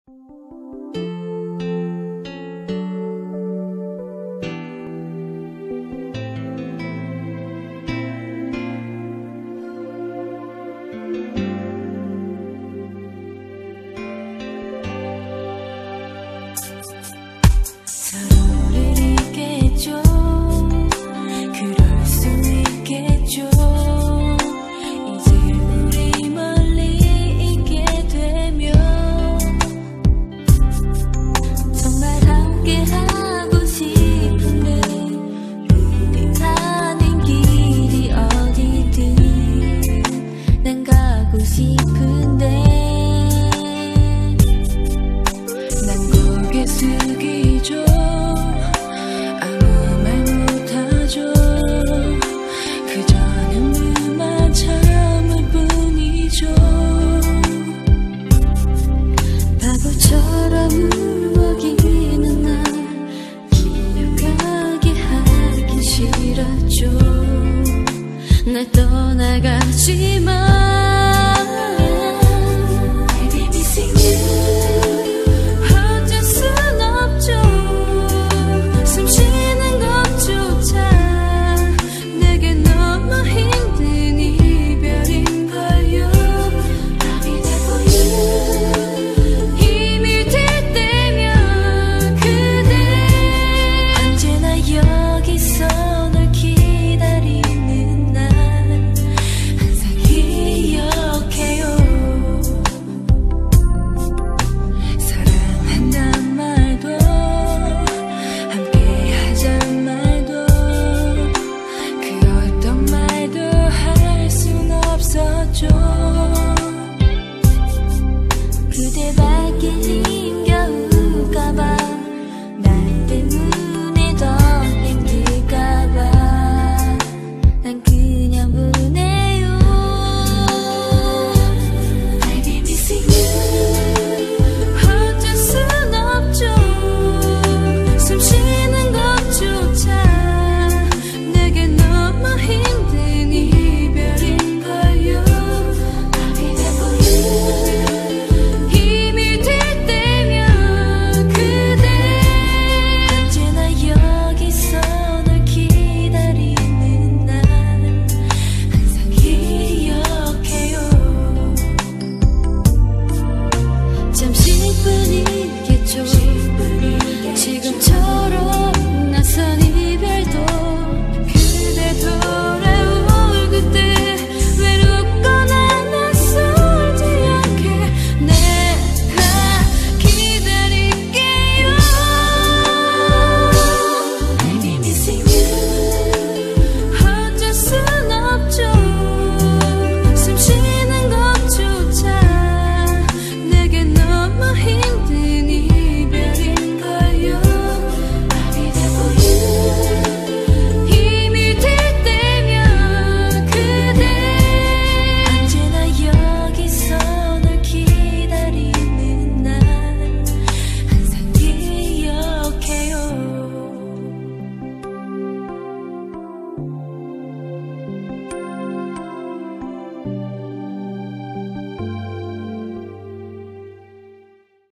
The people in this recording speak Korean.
날 떠나가지 마. Baby missing you. 어쩔 순 없죠. 숨 쉬는 것조차 내게 너무 힘든 이별인걸요. I'll be there for you. 힘이 될 때면 그대 언제나 여기서 널 기다리는 날 항상 기억해요. 사랑한단 말도 함께하잔 말도 그 어떤 말도 할 순 없었죠. 그대 밝게 힘